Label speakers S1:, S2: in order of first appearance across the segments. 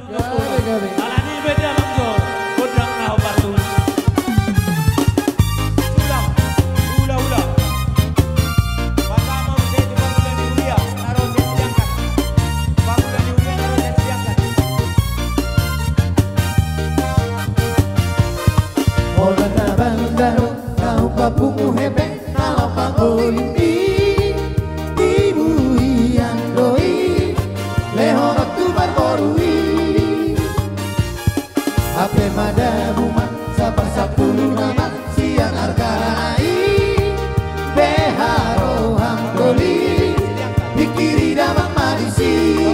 S1: Gawe.
S2: Alani beda manggo, kodang nau batu. Ulah. Pertama saya di bangunan di Ulia, naruh saya diangkat. Bangunan di Ulia naruh saya diangkat.
S1: Ola na bandaro, kau papungu hebe, nama pangolimpi. Ibu yang doi, lehono tu barborui. Ape mada rumah, sapar sapuluh nama, siang arkanai. Beharo hangkoli, dikiri damang marisi.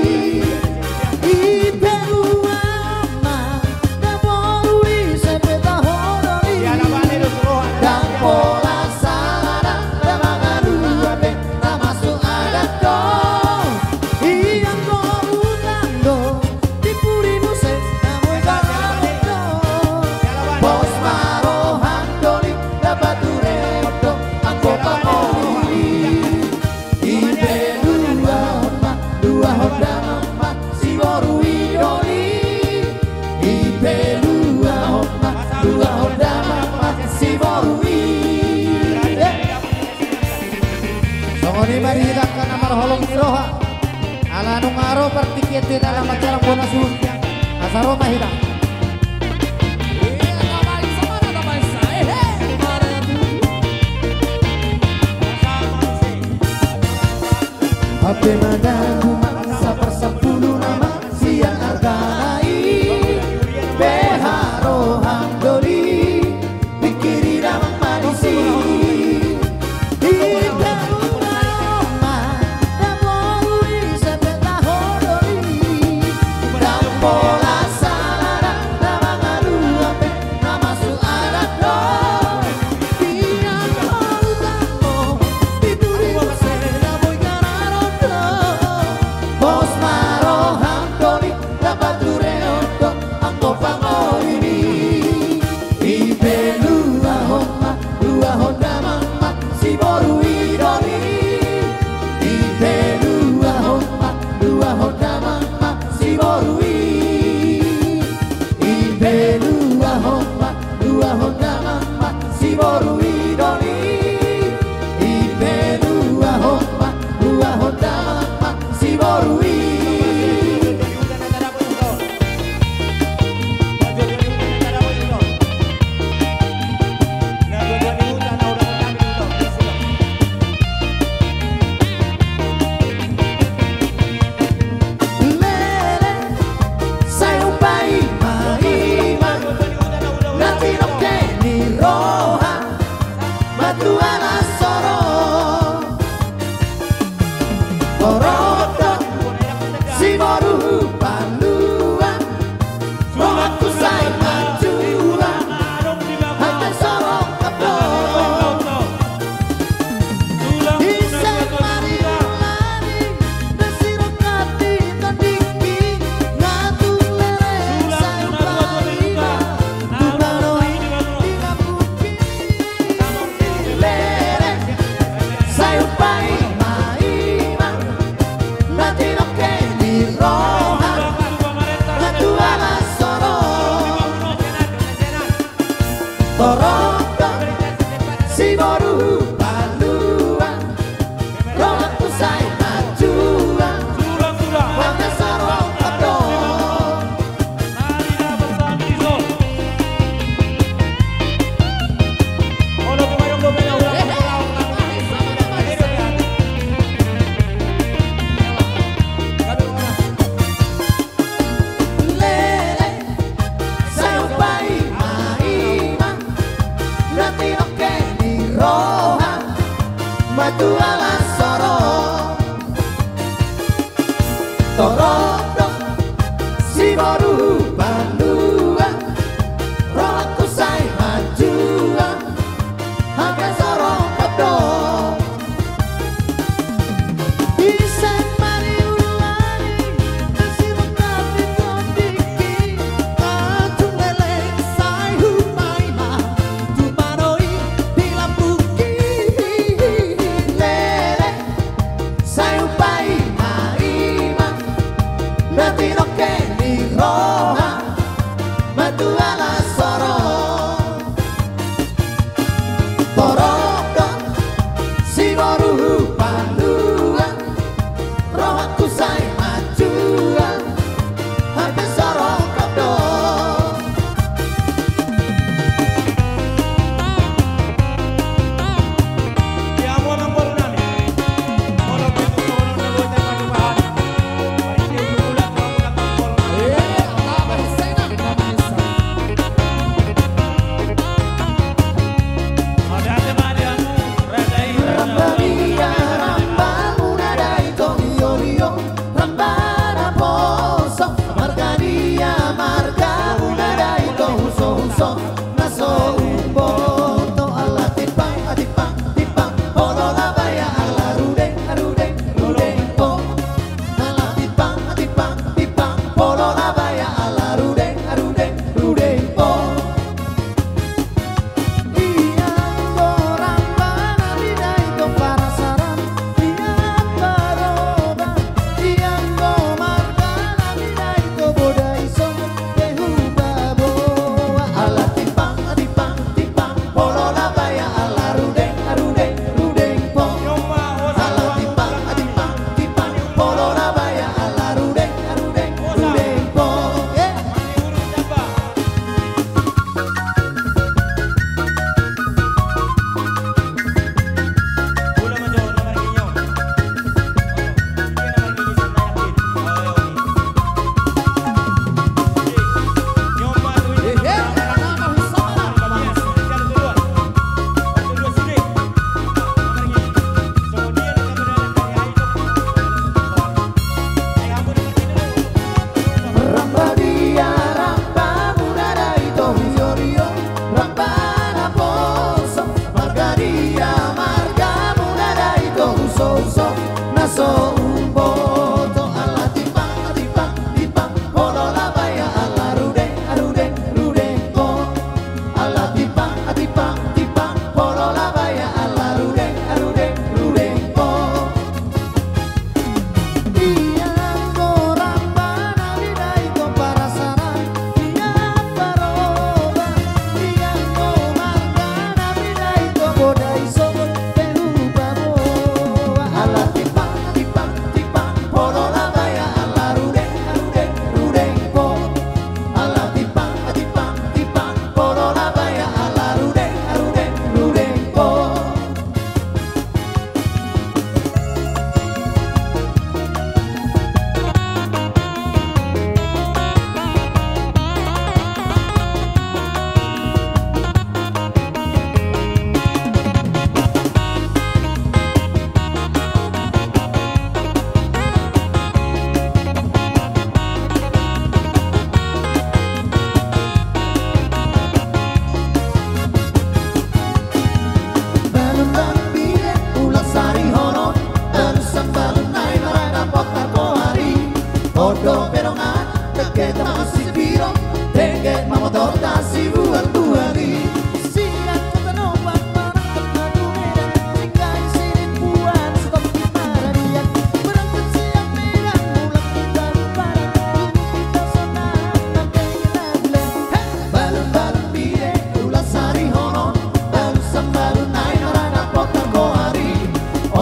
S1: Songoni mari hidangkan amal holong siroha ala nungaro pertiketi dalam acara bonasun asaro mahidang Ape madamu masa persepuluh nama siang arganai beharo hangdoli pikiri damang marisi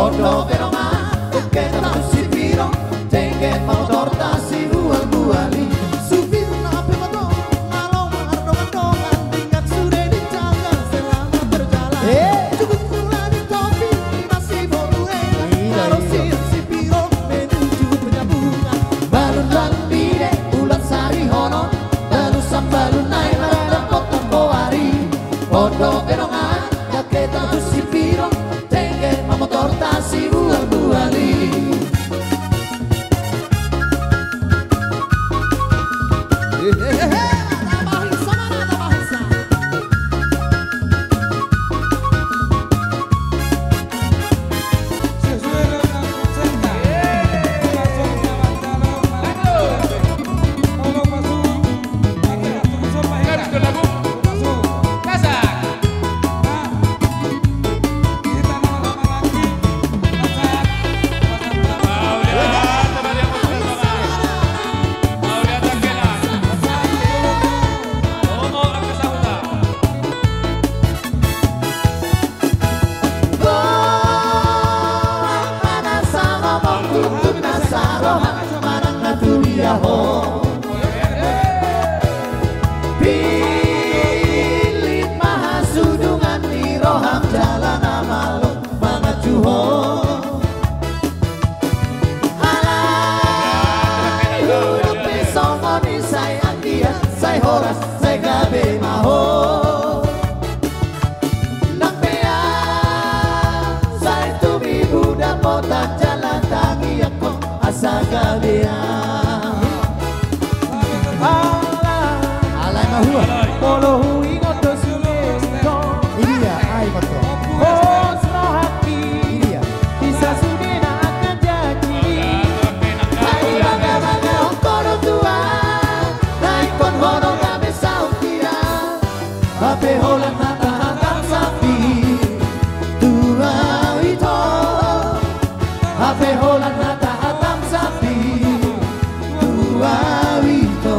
S1: Podo perongan Kita si pirong Tengket motor tasi bual-buali Supir nape motor Kalau mardongan-dongan Tingkat sudah dijaga selama berjalan Cukup pula di topi Masih boleh Kalau si pirong menuju penyambungan Balun lan bide Ulat sari hono Lalu sambalun naik Marada potong koari Podo perongan Kita si pirong Tengket motor tasi bual-buali Pilit maha sudungan di roham jalan amalun mangajuho Halai hidup besongo ni sayang dia Say horas, say gabe maho Nampean, say tubi budak motak jalan tangi aku asa gabean Polo hui ngoto sunesto Ini dia, ai koto Osro hati Ini dia Bisa sudena akan jadi Hai baga-baga hongkono tua Naikon hono gabe saukira Bape holan mata hantam sapi Tua wito Bape holan mata hantam sapi Tua wito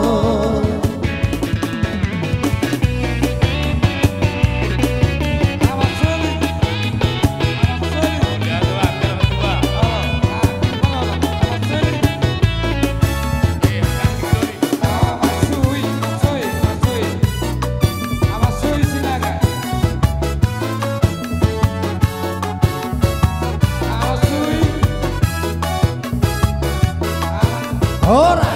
S1: Ora